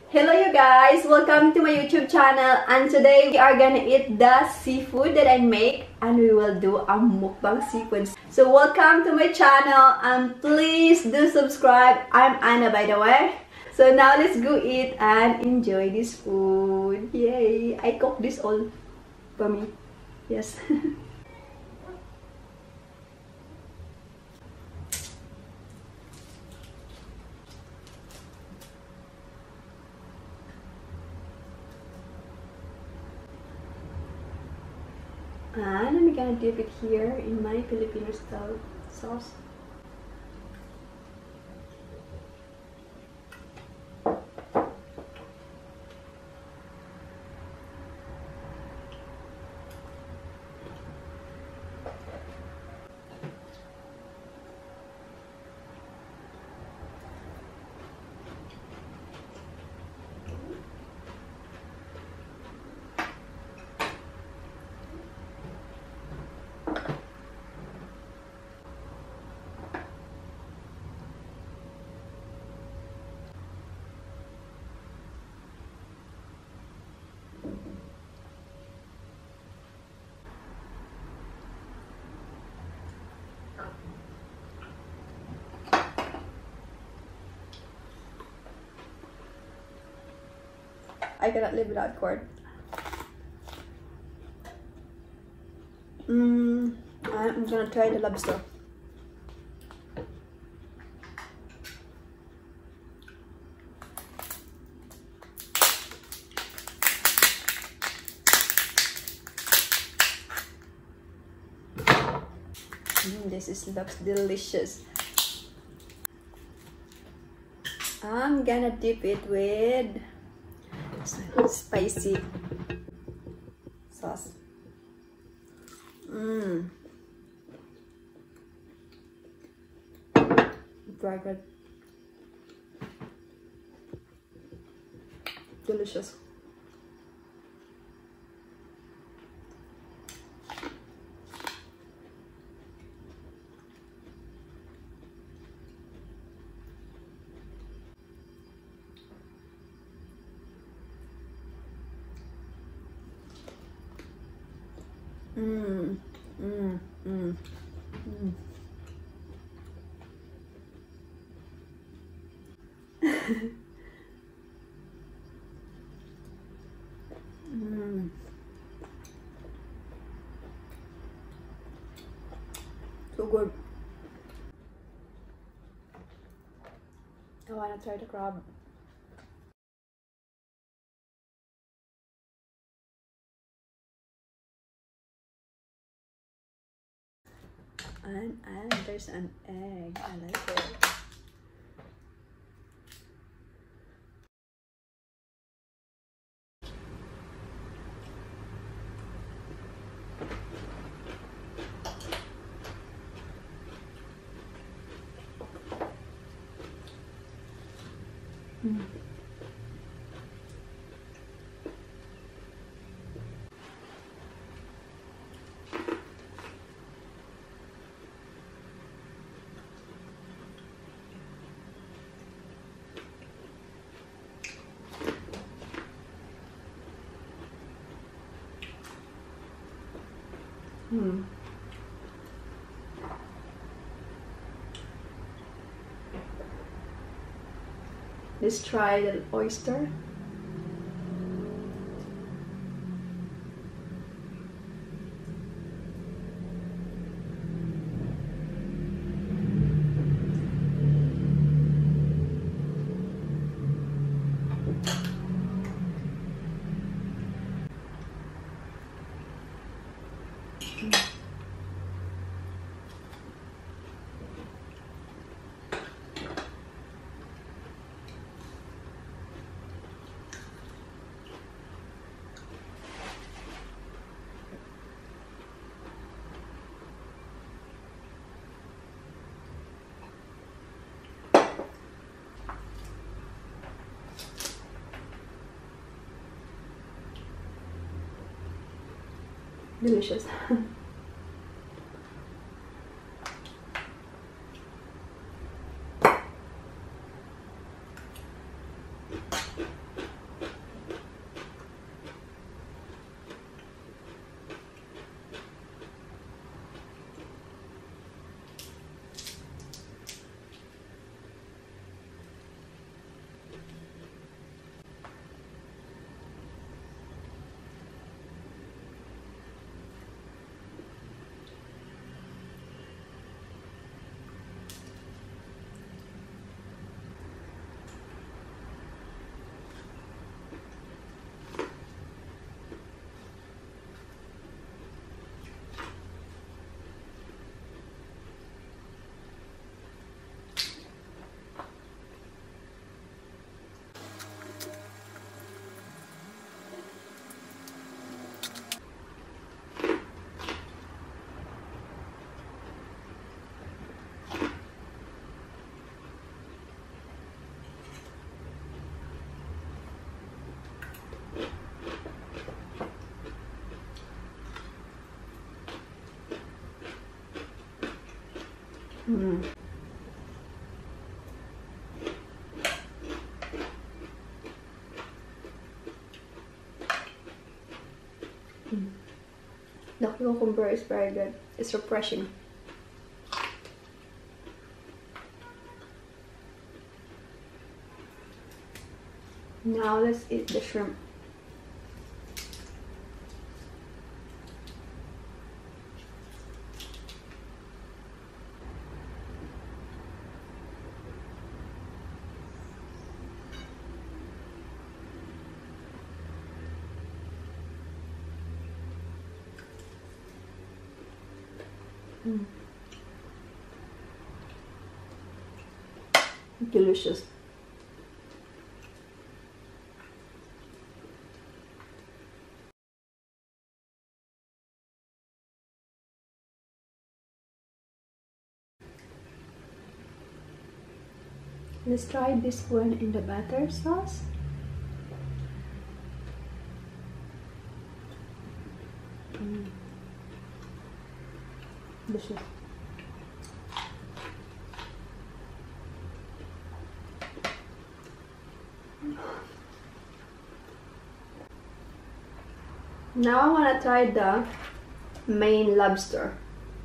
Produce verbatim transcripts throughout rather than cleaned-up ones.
Hello you guys, welcome to my YouTube channel, and today we are gonna eat the seafood that I make, and we will do a mukbang seafood. So welcome to my channel, and please do subscribe. I'm Anna, by the way. So now let's go eat and enjoy this food. Yay! I cook this all for me. Yes. And I'm gonna dip it here in my Filipino style sauce. I cannot live without corn. Mm, I'm gonna try the lobster. Mm, this is looks delicious. I'm gonna dip it with spicy sauce. Mmm. Dry bread. Delicious. Mmm, mmm, mmm, mmm. Mmm. So good. I wanna try the crab. And, and there's an egg. I like it. Mm. Hmm. Let's try the oyster. Delicious. Mm. Mm. The cucumber is very good. It's refreshing. Now let's eat the shrimp. Mm. Delicious. Let's try this one in the butter sauce. Mm. Delicious. Now I want to try the Maine lobster.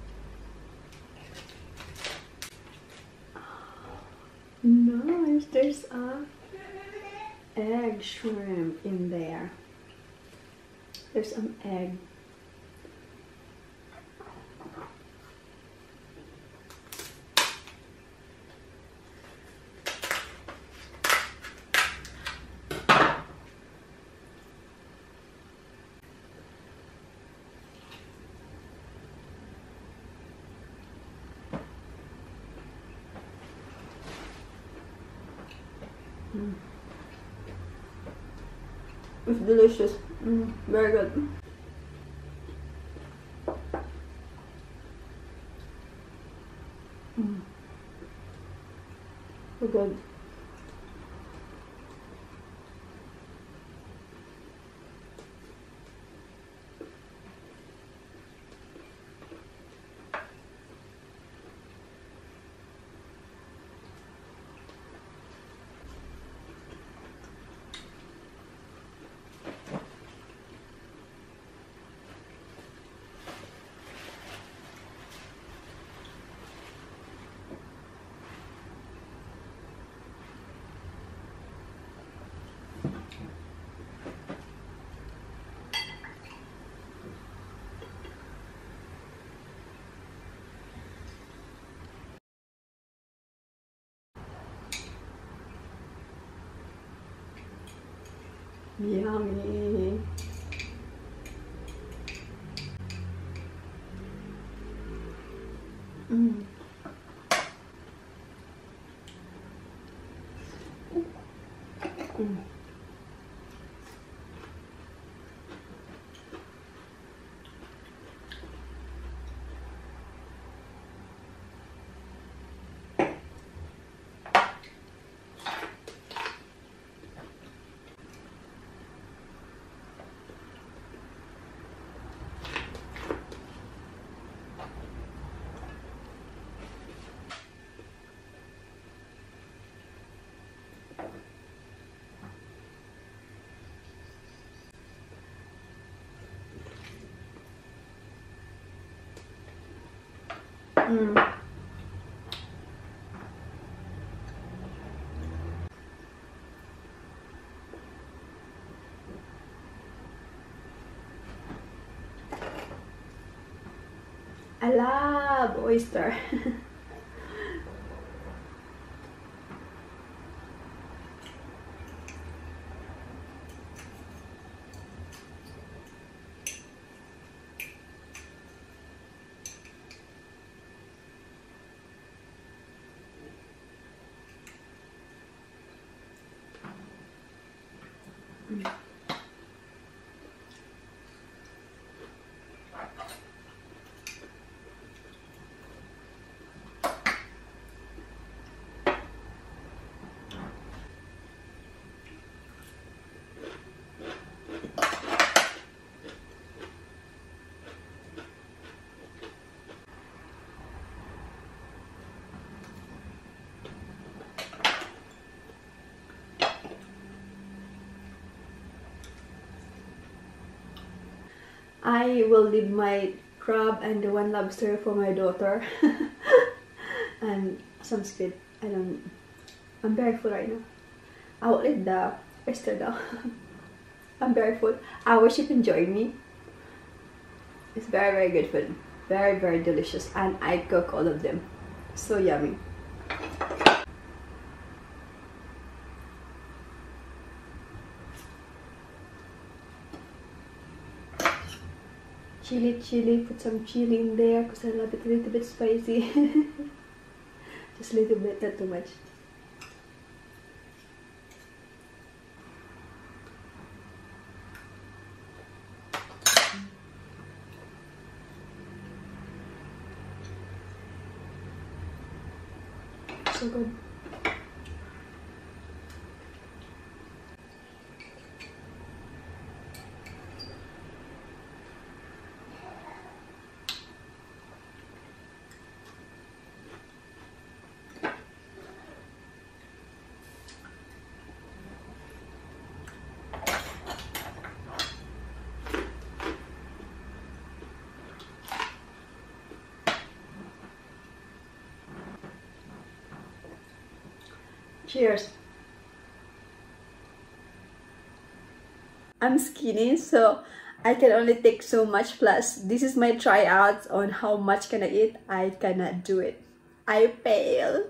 Nice, there's a egg shrimp in there. There's an egg. Mm. It's delicious. Mm, very good. Mm. So good. Yummy. Mm. Mm. Mm. I love oyster. Mm. I will leave my crab and the one lobster for my daughter. And some squid. I don't. I'm very full right now. I will eat the oyster though. I'm very full. I wish you can join me. It's very very good food. Very very delicious, and I cook all of them. So yummy. Chili, chili, put some chili in there because I love it a little bit spicy. Just a little bit, not too much. So good. Cheers. I'm skinny, so I can only take so much. Plus, this is my tryouts on how much can I eat. I cannot do it. I fail.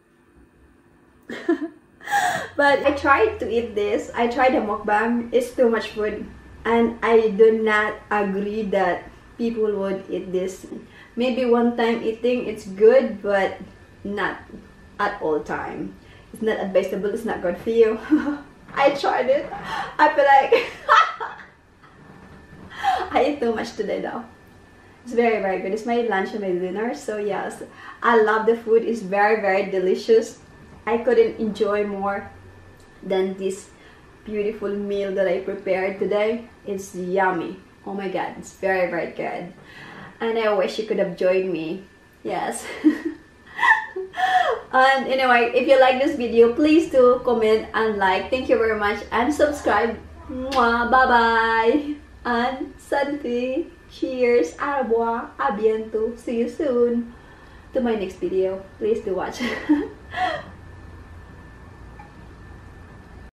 But I tried to eat this. I tried a mukbang. It's too much food. And I do not agree that people would eat this. Maybe one time eating, it's good, but not at all time. It's not advisable, it's not good for you. I tried it. I feel like I ate too much today though. It's very very good. It's my lunch and my dinner. So yes, I love the food. It's very very delicious. I couldn't enjoy more than this beautiful meal that I prepared today. It's yummy. Oh my god, it's very very good. And I wish you could have joined me. Yes. And anyway, if you like this video, please do comment and like. Thank you very much, and subscribe. Mwah, bye bye and santi. Cheers. Au revoir. À bientôt. See you soon to my next video. Please do watch.